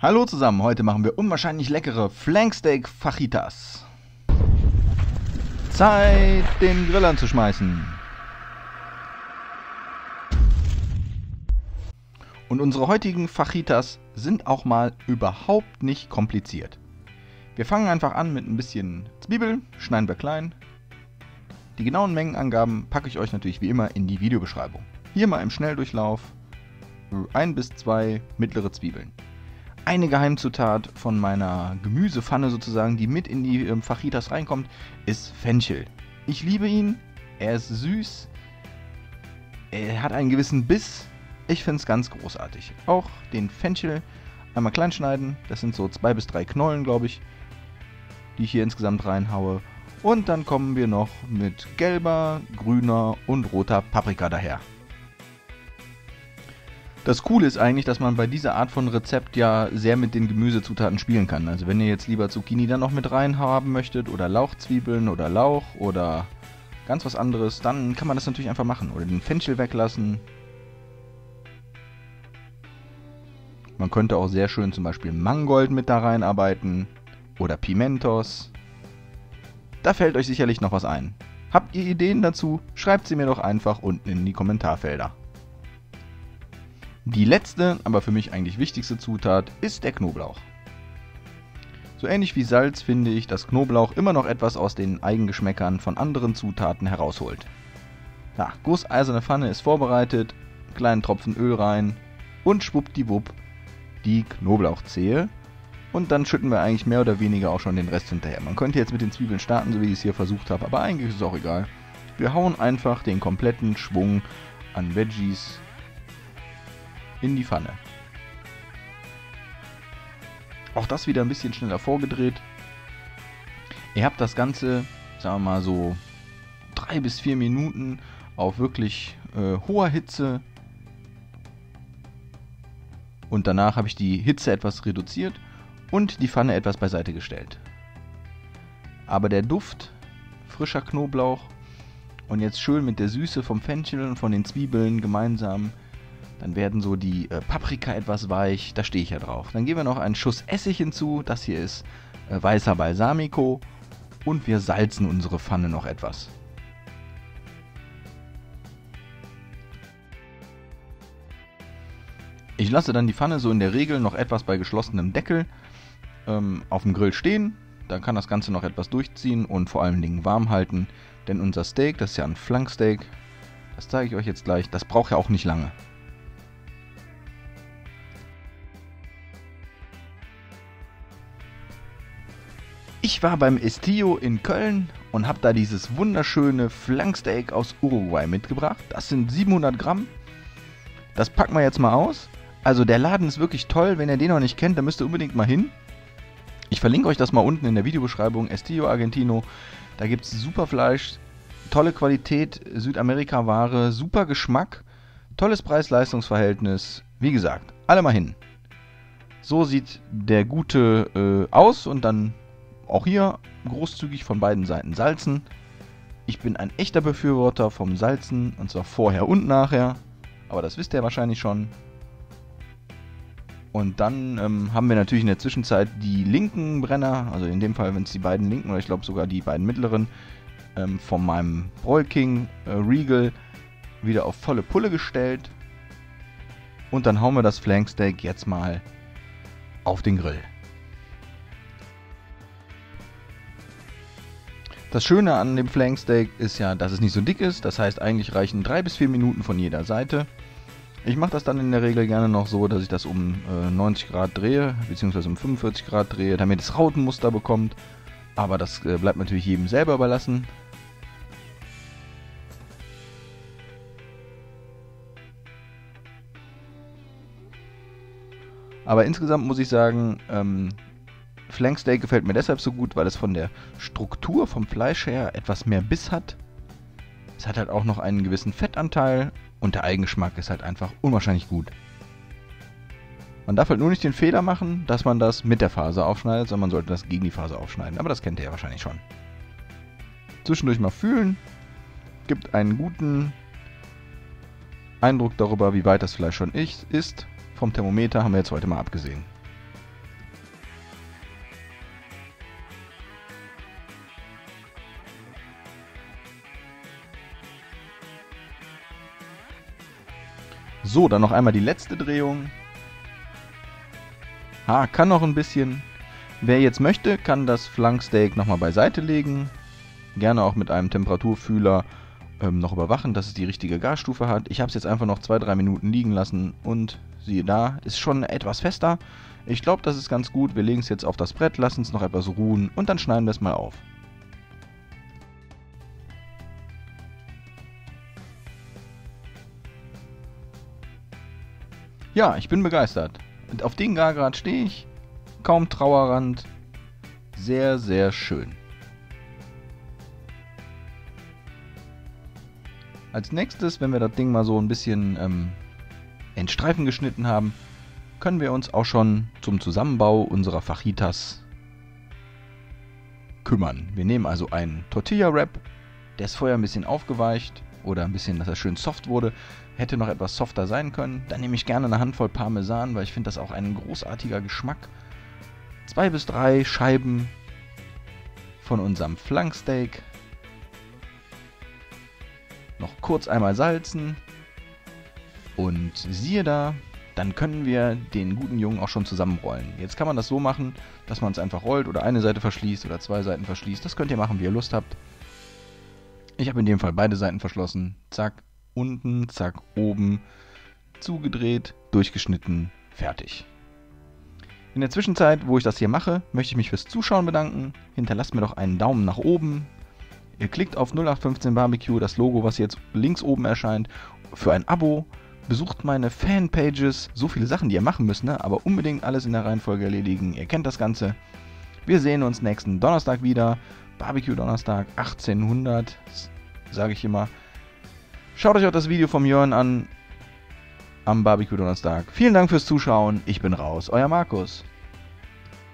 Hallo zusammen, heute machen wir unwahrscheinlich leckere Flanksteak Fajitas. Zeit, den Grill anzuschmeißen. Und unsere heutigen Fajitas sind auch mal überhaupt nicht kompliziert. Wir fangen einfach an mit ein bisschen Zwiebel, schneiden wir klein. Die genauen Mengenangaben packe ich euch natürlich wie immer in die Videobeschreibung. Hier mal im Schnelldurchlauf 1 bis 2 mittlere Zwiebeln. Eine Geheimzutat von meiner Gemüsepfanne sozusagen, die mit in die Fajitas reinkommt, ist Fenchel. Ich liebe ihn, er ist süß, er hat einen gewissen Biss, ich finde es ganz großartig. Auch den Fenchel einmal klein schneiden, das sind so 2 bis 3 Knollen, glaube ich, die ich hier insgesamt reinhaue. Und dann kommen wir noch mit gelber, grüner und roter Paprika daher. Das Coole ist eigentlich, dass man bei dieser Art von Rezept ja sehr mit den Gemüsezutaten spielen kann. Also wenn ihr jetzt lieber Zucchini dann noch mit rein haben möchtet oder Lauchzwiebeln oder Lauch oder ganz was anderes, dann kann man das natürlich einfach machen. Oder den Fenchel weglassen. Man könnte auch sehr schön zum Beispiel Mangold mit da reinarbeiten oder Pimentos. Da fällt euch sicherlich noch was ein. Habt ihr Ideen dazu? Schreibt sie mir doch einfach unten in die Kommentarfelder. Die letzte, aber für mich eigentlich wichtigste Zutat ist der Knoblauch. So ähnlich wie Salz finde ich, dass Knoblauch immer noch etwas aus den Eigengeschmäckern von anderen Zutaten herausholt. Ja, gusseiserne Pfanne ist vorbereitet, kleinen Tropfen Öl rein und schwuppdiwupp die Knoblauchzehe. Und dann schütten wir eigentlich mehr oder weniger auch schon den Rest hinterher. Man könnte jetzt mit den Zwiebeln starten, so wie ich es hier versucht habe, aber eigentlich ist es auch egal. Wir hauen einfach den kompletten Schwung an Veggies in die Pfanne. Auch das wieder ein bisschen schneller vorgedreht. Ihr habt das Ganze, sagen wir mal so 3 bis 4 Minuten auf wirklich hoher Hitze. Und danach habe ich die Hitze etwas reduziert und die Pfanne etwas beiseite gestellt. Aber der Duft frischer Knoblauch und jetzt schön mit der Süße vom Fenchel und von den Zwiebeln gemeinsam, dann werden so die Paprika etwas weich, da stehe ich ja drauf. Dann geben wir noch einen Schuss Essig hinzu, das hier ist weißer Balsamico und wir salzen unsere Pfanne noch etwas. Ich lasse dann die Pfanne so in der Regel noch etwas bei geschlossenem Deckel auf dem Grill stehen. Dann kann das Ganze noch etwas durchziehen und vor allen Dingen warm halten. Denn unser Steak, das ist ja ein Flanksteak, das zeige ich euch jetzt gleich, das braucht ja auch nicht lange. Ich war beim Estío in Köln und habe da dieses wunderschöne Flanksteak aus Uruguay mitgebracht. Das sind 700 Gramm. Das packen wir jetzt mal aus. Also der Laden ist wirklich toll. Wenn ihr den noch nicht kennt, dann müsst ihr unbedingt mal hin. Ich verlinke euch das mal unten in der Videobeschreibung. Estío Argentino. Da gibt es super Fleisch, tolle Qualität, Südamerika-Ware, super Geschmack, tolles Preis-Leistungs-Verhältnis. Wie gesagt, alle mal hin. So sieht der Gute aus und dann auch hier großzügig von beiden Seiten salzen. Ich bin ein echter Befürworter vom Salzen, und zwar vorher und nachher. Aber das wisst ihr wahrscheinlich schon. Und dann haben wir natürlich in der Zwischenzeit die linken Brenner, also in dem Fall, wenn es die beiden linken oder ich glaube sogar die beiden mittleren, von meinem Broil King Regal wieder auf volle Pulle gestellt. Und dann hauen wir das Flanksteak jetzt mal auf den Grill. Das Schöne an dem Flanksteak ist ja, dass es nicht so dick ist. Das heißt, eigentlich reichen 3 bis 4 Minuten von jeder Seite. Ich mache das dann in der Regel gerne noch so, dass ich das um 90 Grad drehe, beziehungsweise um 45 Grad drehe, damit es Rautenmuster bekommt. Aber das bleibt natürlich jedem selber überlassen. Aber insgesamt muss ich sagen, Flanksteak gefällt mir deshalb so gut, weil es von der Struktur vom Fleisch her etwas mehr Biss hat. Es hat halt auch noch einen gewissen Fettanteil und der Eigengeschmack ist halt einfach unwahrscheinlich gut. Man darf halt nur nicht den Fehler machen, dass man das mit der Faser aufschneidet, sondern man sollte das gegen die Faser aufschneiden. Aber das kennt ihr ja wahrscheinlich schon. Zwischendurch mal fühlen, gibt einen guten Eindruck darüber, wie weit das Fleisch schon ist. Vom Thermometer haben wir jetzt heute mal abgesehen. So, dann noch einmal die letzte Drehung. Kann noch ein bisschen. Wer jetzt möchte, kann das Flanksteak nochmal beiseite legen. Gerne auch mit einem Temperaturfühler noch überwachen, dass es die richtige Garstufe hat. Ich habe es jetzt einfach noch 2-3 Minuten liegen lassen und siehe da, ist schon etwas fester. Ich glaube, das ist ganz gut. Wir legen es jetzt auf das Brett, lassen es noch etwas ruhen und dann schneiden wir es mal auf. Ja, ich bin begeistert. Und auf den Gargrad stehe ich. Kaum Trauerrand. Sehr, sehr schön. Als nächstes, wenn wir das Ding mal so ein bisschen in Streifen geschnitten haben, können wir uns auch schon zum Zusammenbau unserer Fajitas kümmern. Wir nehmen also einen Tortilla-Wrap, der ist vorher ein bisschen aufgeweicht oder ein bisschen, dass er schön soft wurde, hätte noch etwas softer sein können. Dann nehme ich gerne eine Handvoll Parmesan, weil ich finde das auch ein großartiger Geschmack. 2 bis 3 Scheiben von unserem Flanksteak. Noch kurz einmal salzen. Und siehe da, dann können wir den guten Jungen auch schon zusammenrollen. Jetzt kann man das so machen, dass man es einfach rollt oder eine Seite verschließt oder 2 Seiten verschließt. Das könnt ihr machen, wie ihr Lust habt. Ich habe in dem Fall beide Seiten verschlossen. Zack, unten, zack, oben. Zugedreht, durchgeschnitten, fertig. In der Zwischenzeit, wo ich das hier mache, möchte ich mich fürs Zuschauen bedanken. Hinterlasst mir doch einen Daumen nach oben. Ihr klickt auf 0815 Barbecue, das Logo, was jetzt links oben erscheint, für ein Abo. Besucht meine Fanpages, so viele Sachen, die ihr machen müsst, ne? Aber unbedingt alles in der Reihenfolge erledigen. Ihr kennt das Ganze. Wir sehen uns nächsten Donnerstag wieder. Barbecue Donnerstag 1800, sage ich immer. Schaut euch auch das Video vom Jörn an am Barbecue Donnerstag. Vielen Dank fürs Zuschauen. Ich bin raus. Euer Markus.